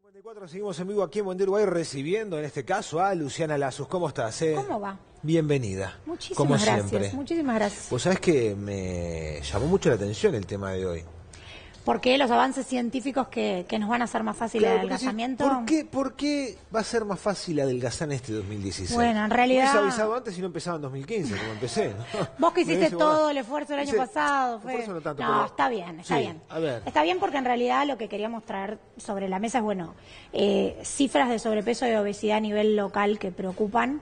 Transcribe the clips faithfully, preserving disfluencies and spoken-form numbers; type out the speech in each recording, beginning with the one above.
cincuenta y cuatro, seguimos en vivo aquí en Buen Día Uruguay recibiendo en este caso a Luciana Lazos. ¿Cómo estás? Eh? ¿Cómo va? Bienvenida. Muchísimas como gracias. Siempre. Muchísimas gracias. Vos sabés que me llamó mucho la atención el tema de hoy. ¿Por qué los avances científicos que, que nos van a hacer más fácil Claro, el adelgazamiento? ¿por qué, ¿Por qué va a ser más fácil adelgazar en este dos mil dieciséis? Bueno, en realidad... Me hubiese avisado antes y no empezaba en dos mil quince, como empecé, ¿no? Vos que hiciste Me todo bueno, el esfuerzo el año hice- pasado. Fue... esfuerzo no tanto, no, pero- está bien, está Sí, bien. a ver. Está bien porque en realidad lo que queríamos traer sobre la mesa es, bueno, eh, cifras de sobrepeso y de obesidad a nivel local que preocupan.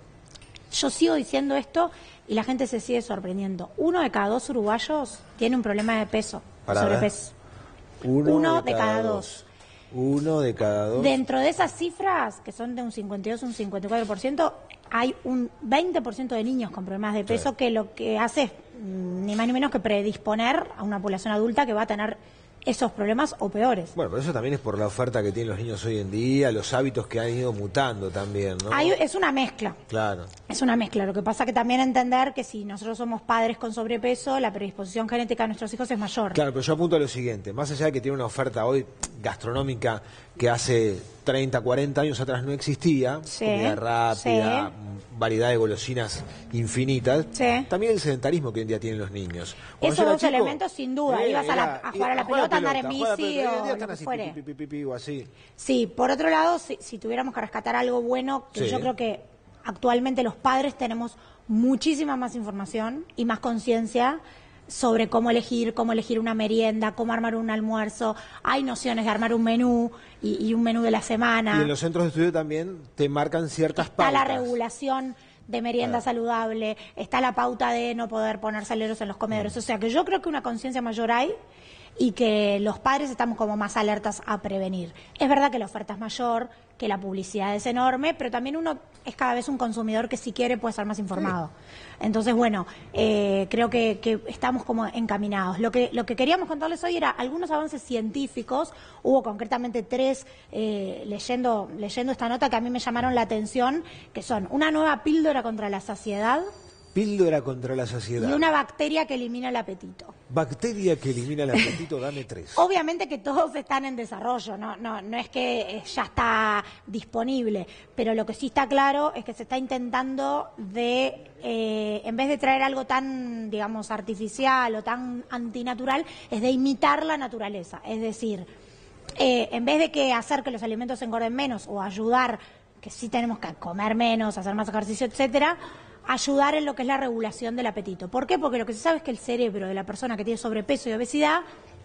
Yo sigo diciendo esto y la gente se sigue sorprendiendo. Uno de cada dos uruguayos tiene un problema de peso, Pará, sobrepeso. Uno, Uno de cada dos. Uno de cada dos. Dentro de esas cifras, que son de un cincuenta y dos, un cincuenta y cuatro por ciento, hay un veinte por ciento de niños con problemas de peso, Sí. que lo que hace es mm, ni más ni menos que predisponer a una población adulta que va a tener esos problemas o peores. Bueno, pero eso también es por la oferta que tienen los niños hoy en día, los hábitos que han ido mutando también, ¿no? Hay- es una mezcla. Claro. Es una mezcla. Lo que pasa que también entender que si nosotros somos padres con sobrepeso, la predisposición genética de nuestros hijos es mayor. Claro, pero yo apunto a lo siguiente, más allá de que tiene una oferta hoy gastronómica que hace treinta, cuarenta años atrás no existía, Sí, comida rápida, sí. variedad de golosinas infinitas, Sí. también el sedentarismo que hoy en día tienen los niños. Cuando Esos yo era dos chico, elementos, sin duda. Ibas a la- a jugar a la pelota, andar en jugar a la bici pelota, hoy en o día están lo que así, fuere. pi, pi, pi, pi, o así. Sí, por otro lado, si, si tuviéramos que rescatar algo bueno, que Sí. yo creo que actualmente los padres tenemos muchísima más información y más conciencia sobre cómo elegir, cómo elegir una merienda, cómo armar un almuerzo. Hay nociones de armar un menú y, y un menú de la semana. Y en los centros de estudio también te marcan ciertas Está la pautas. regulación de merienda Claro. saludable, está la pauta de no poder poner saleros en los comedores. O sea que yo creo que una conciencia mayor hay y que los padres estamos como más alertas a prevenir. Es verdad que la oferta es mayor, que la publicidad es enorme, pero también uno es cada vez un consumidor que si quiere puede estar más informado. Entonces, bueno, eh, creo que, que estamos como encaminados. Lo que, lo que queríamos contarles hoy era algunos avances científicos. Hubo concretamente tres, eh, leyendo, leyendo esta nota, que a mí me llamaron la atención, que son una nueva píldora contra la saciedad Píldora contra la saciedad. y una bacteria que elimina el apetito. Bacteria que elimina el apetito, dame tres. Obviamente que todos están en desarrollo, no, no, no es que eh, ya está disponible, pero lo que sí está claro es que se está intentando de, eh, en vez de traer algo tan, digamos, artificial o tan antinatural, es de imitar la naturaleza. Es decir, eh, en vez de que hacer que los alimentos se engorden menos o ayudar, que sí tenemos que comer menos, hacer más ejercicio, etcétera, ayudar en lo que es la regulación del apetito. ¿Por qué? Porque lo que se sabe es que el cerebro de la persona que tiene sobrepeso y obesidad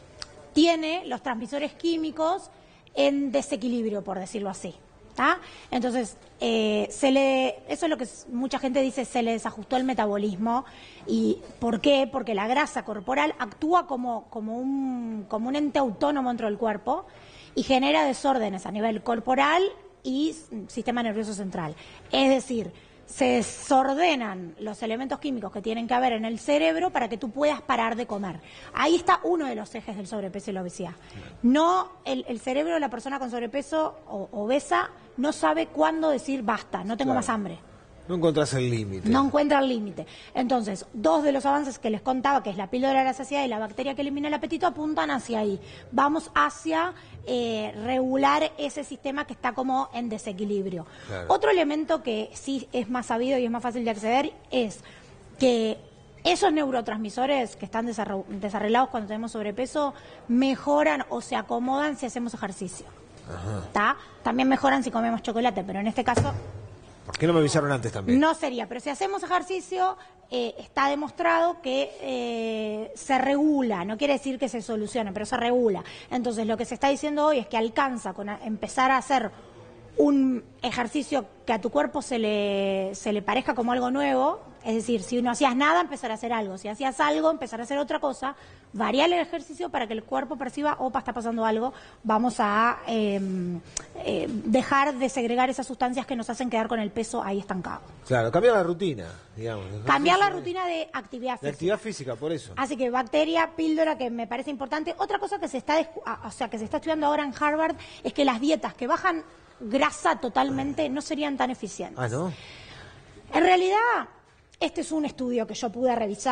tiene los transmisores químicos en desequilibrio, por decirlo así. ¿Tá? Entonces, eh, se le, eso es lo que mucha gente dice, se le desajustó el metabolismo. ¿Y por qué? Porque la grasa corporal actúa como, como, un, como un ente autónomo dentro del cuerpo y genera desórdenes a nivel corporal y sistema nervioso central. Es decir, se desordenan los elementos químicos que tienen que haber en el cerebro para que tú puedas parar de comer. Ahí está uno de los ejes del sobrepeso y la obesidad. No, el, el cerebro de la persona con sobrepeso o obesa no sabe cuándo decir basta, no tengo Claro. más hambre. No encontrás el límite. No encuentra el límite. Entonces, dos de los avances que les contaba, que es la píldora de la saciedad y la bacteria que elimina el apetito, apuntan hacia ahí. Vamos hacia eh, regular ese sistema que está como en desequilibrio. Claro. Otro elemento que sí es más sabido y es más fácil de acceder es que esos neurotransmisores que están desarro- desarreglados cuando tenemos sobrepeso mejoran o se acomodan si hacemos ejercicio. Ajá. ¿Tá? También mejoran si comemos chocolate, pero en este caso ¿Por qué no me avisaron antes también? no sería, pero si hacemos ejercicio, eh, está demostrado que eh, se regula, no quiere decir que se solucione, pero se regula. Entonces, lo que se está diciendo hoy es que alcanza con a- empezar a hacer un ejercicio que a tu cuerpo se le, se le parezca como algo nuevo, es decir, si no hacías nada, empezar a hacer algo, si hacías algo, empezar a hacer otra cosa, variar el ejercicio para que el cuerpo perciba, opa, está pasando algo, vamos a eh, eh, dejar de segregar esas sustancias que nos hacen quedar con el peso ahí estancado. Claro, cambiar la rutina, digamos. Cambiar la Ejercicio, rutina de actividad De física. actividad física, por eso. Así que bacteria, píldora, que me parece importante. Otra cosa que se está, descu- ah, o sea, que se está estudiando ahora en Harvard es que las dietas que bajan grasa totalmente no serían tan eficientes. Ah, ¿no? En realidad, este es un estudio que yo pude revisar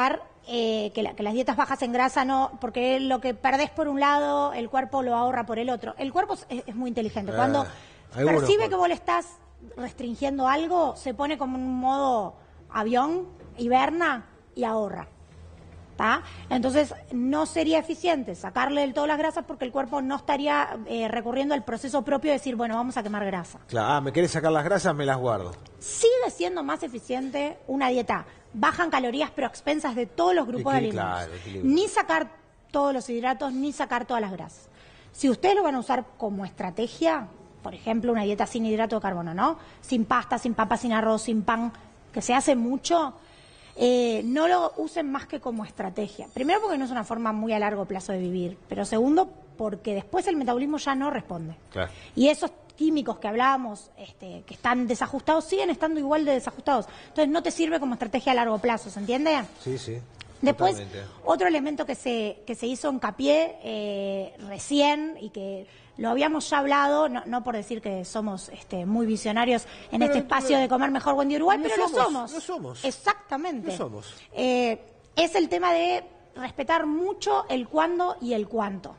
eh, que, la, que las dietas bajas en grasa no, porque lo que perdés por un lado, el cuerpo lo ahorra por el otro. El cuerpo es, es muy inteligente. Cuando Eh, percibe por... que vos le estás restringiendo algo, se pone como en un modo avión, hiberna y ahorra. ¿Tá? Entonces, no sería eficiente sacarle del todo las grasas porque el cuerpo no estaría eh, recurriendo al proceso propio de decir, bueno, vamos a quemar grasa. Claro, ah, me querés sacar las grasas, me las guardo. Sigue siendo más eficiente una dieta baja en calorías pero a expensas de todos los grupos Equil- de alimentos. claro, equilibrio. Ni sacar todos los hidratos, ni sacar todas las grasas. Si ustedes lo van a usar como estrategia, por ejemplo, una dieta sin hidrato de carbono, ¿no? Sin pasta, sin papa, sin arroz, sin pan, que se hace mucho... Eh, no lo usen más que como estrategia. Primero porque no es una forma muy a largo plazo de vivir, pero segundo porque después el metabolismo ya no responde. Claro. Y esos químicos que hablábamos, este, que están desajustados, siguen estando igual de desajustados. Entonces no te sirve como estrategia a largo plazo, ¿se entiende? Sí, sí. Después, Totalmente. otro elemento que se, que se hizo hincapié eh, recién y que lo habíamos ya hablado, no, no por decir que somos este, muy visionarios en Pero, este espacio de Comer Mejor Buen Día Uruguay, no pero somos, lo somos. no somos. Exactamente. No somos. Eh, es el tema de respetar mucho el cuándo y el cuánto.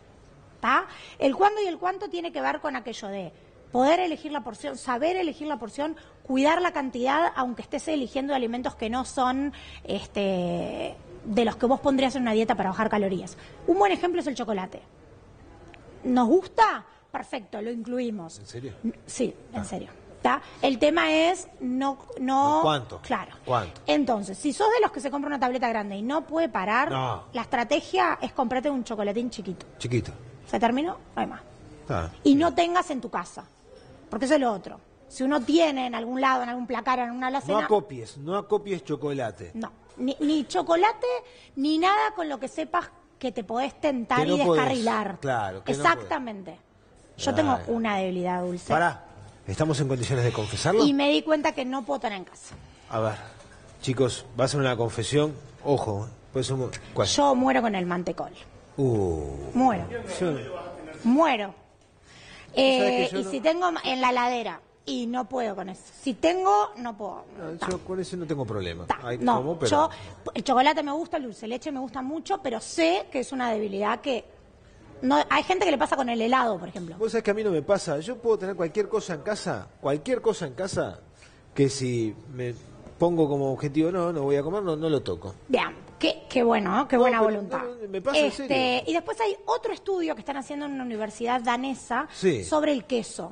¿Tá? El cuándo y el cuánto tiene que ver con aquello de poder elegir la porción, saber elegir la porción, cuidar la cantidad, aunque estés eligiendo alimentos que no son este, de los que vos pondrías en una dieta para bajar calorías. Un buen ejemplo es el chocolate. ¿Nos gusta? Perfecto, lo incluimos. ¿En serio? Sí, en serio. ¿Tá? El tema es no, no... ¿Cuánto? Claro. ¿Cuánto? Entonces, si sos de los que se compra una tableta grande y no puede parar, No. la estrategia es comprarte un chocolatín chiquito. Chiquito. ¿Se terminó? No hay más. Ah. Y no tengas en tu casa. Porque eso es lo otro. Si uno tiene en algún lado, en algún placar, en una No alacena... acopies, no acopies chocolate. No, ni, ni chocolate, ni nada con lo que sepas que te podés tentar Que no y podés, descarrilar. claro, que no Exactamente. Yo tengo Ay. una debilidad dulce. Pará, ¿estamos en condiciones de confesarlo? Y me di cuenta que no puedo tener en casa. A ver, chicos, va a ser una confesión. Ojo, puede ser un... ¿Cuál? Yo muero con el mantecol. Uh, Muero. yo- Muero. Eh, ¿Sabes que yo y no- si tengo en la heladera y no puedo con eso. Si tengo, no puedo. no, Ta, yo con eso no tengo problema. ta. Ay, No, como, pero... yo el chocolate me gusta, el dulce de leche me gusta mucho, pero sé que es una debilidad que no hay gente que le pasa con el helado, por ejemplo. Vos sabés que a mí no me pasa. Yo puedo tener cualquier cosa en casa, cualquier cosa en casa, que si me pongo como objetivo, no, no voy a comer, no, no lo toco. Bien, qué, qué bueno, ¿no? Qué No, buena pero voluntad. no, no, me pasa en serio. Y después hay otro estudio que están haciendo en una universidad danesa Sí. sobre el queso.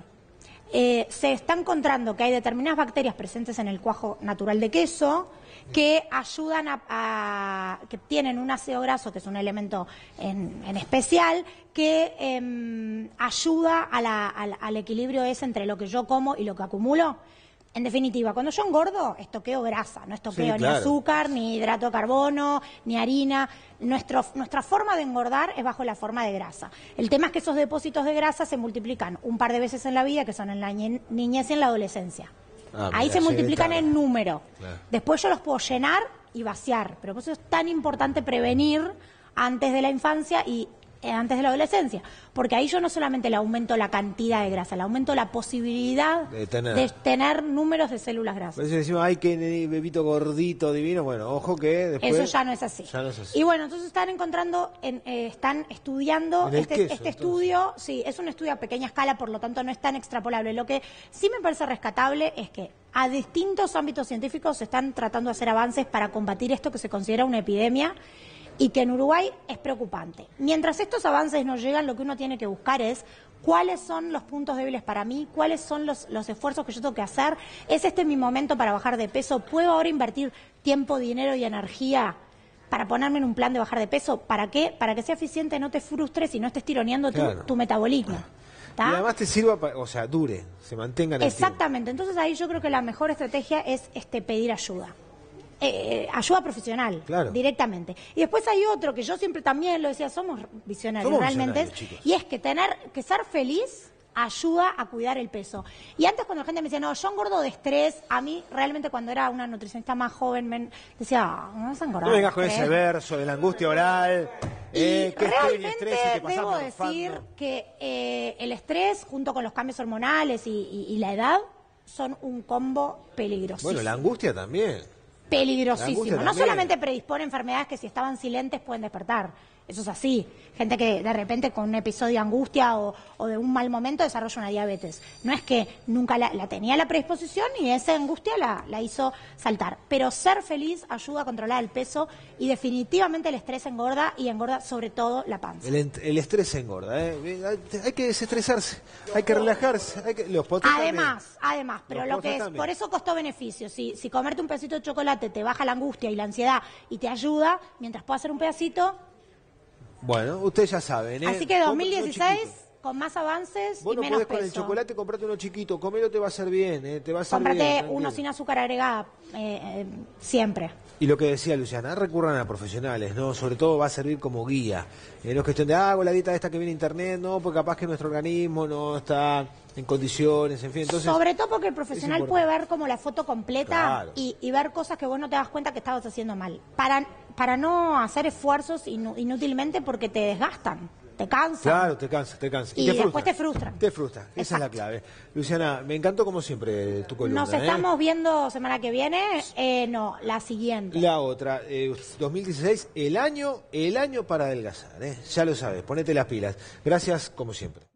Eh, se está encontrando que hay determinadas bacterias presentes en el cuajo natural de queso que ayudan a, a- que tienen un ácido graso, que es un elemento en, en especial, que em, ayuda a la- al, al equilibrio ese entre lo que yo como y lo que acumulo. En definitiva, cuando yo engordo, estoqueo grasa, no estoqueo Sí, claro. ni azúcar, ni hidrato de carbono, ni harina. Nuestro, nuestra forma de engordar es bajo la forma de grasa. El tema es que esos depósitos de grasa se multiplican un par de veces en la vida, que son en la ñe- niñez y en la adolescencia. Ah, Ahí mira, se sí, multiplican está. en número. Claro. Después yo los puedo llenar y vaciar. Pero por eso es tan importante prevenir antes de la infancia y eh, antes de la adolescencia. Porque ahí yo no solamente le aumento la cantidad de grasa, le aumento la posibilidad De tener. de tener números de células Por grasas. eso decimos, ay, qué nene- bebito gordito, divino. Bueno, ojo que después... Eso ya no es así. Ya no es así. Y bueno, entonces están encontrando, en, eh, están estudiando En el este, queso, este entonces. estudio, sí, es un estudio a pequeña escala, por lo tanto no es tan extrapolable. Lo que sí me parece rescatable es que a distintos ámbitos científicos se están tratando de hacer avances para combatir esto que se considera una epidemia y que en Uruguay es preocupante. Mientras estos avances no llegan, lo que uno tiene que buscar es cuáles son los puntos débiles para mí, cuáles son los, los esfuerzos que yo tengo que hacer. ¿Es este mi momento para bajar de peso? ¿Puedo ahora invertir tiempo, dinero y energía para ponerme en un plan de bajar de peso? ¿Para qué? Para que sea eficiente, no te frustres y no estés tironeando tu, Claro. tu metabolismo. ¿Tá? Y además te sirva, pa- o sea, dure, se mantenga en el tiempo. Exactamente. Entonces ahí yo creo que la mejor estrategia es este pedir ayuda. Eh, ayuda profesional, Claro. directamente. Y después hay otro que yo siempre también lo decía, somos visionarios Somos realmente, visionarios, chicos. y es que tener que ser feliz ayuda a cuidar el peso. Y antes cuando la gente me decía, no, yo engordo de estrés, a mí realmente cuando era una nutricionista más joven me decía, "Ah, no vas a engordar. No de vengas con estrés". ese verso de la angustia oral. Y eh, que estrés y realmente estrés y te pasás debo morfando. decir que eh, el estrés junto con los cambios hormonales y, y- y la edad son un combo peligroso. Bueno, la angustia también. peligrosísimo. No también. solamente predispone a enfermedades que si estaban silentes pueden despertar. Eso es así. Gente que de repente con un episodio de angustia o, o de un mal momento desarrolla una diabetes. No es que nunca la, la tenía la predisposición y esa angustia la, la hizo saltar. Pero ser feliz ayuda a controlar el peso y definitivamente el estrés engorda y engorda sobre todo la panza. El, el estrés engorda, ¿eh? Hay que desestresarse, hay que relajarse. Hay que, los potes además, también. además, pero Los lo que es, también. por eso costo-beneficio. Si, si comerte un pedacito de chocolate te baja la angustia y la ansiedad y te ayuda, mientras puedas hacer un pedacito. Bueno, ustedes ya saben, ¿eh? Así que dos mil dieciséis, con más avances Vos y no menos podés con peso. el chocolate comprate uno chiquito, comelo te va a hacer bien, ¿eh? Te va a hacer Cómprate bien. uno tranquilo. sin azúcar agregada, eh, eh, siempre. Y lo que decía Luciana, recurran a profesionales, ¿no? Sobre todo va a servir como guía. Eh, no es cuestión de, ah, hago la dieta esta que viene en internet, no, porque capaz que nuestro organismo no está en condiciones, en fin. Entonces, sobre todo porque el profesional es puede ver como la foto completa Claro. y, y ver cosas que vos no te das cuenta que estabas haciendo mal. Para, para no hacer esfuerzos inu- inútilmente porque te desgastan, te cansan. Claro, te cansa, te cansa. Y te después frustra. te frustran. Te frustra, esa es la Exacto. clave. Luciana, me encantó como siempre tu columna. Nos ¿eh? estamos viendo semana que viene, eh, no, la siguiente. La otra, eh, dos mil dieciséis, el año, el año para adelgazar, ¿eh? Ya lo sabes, ponete las pilas. Gracias, como siempre.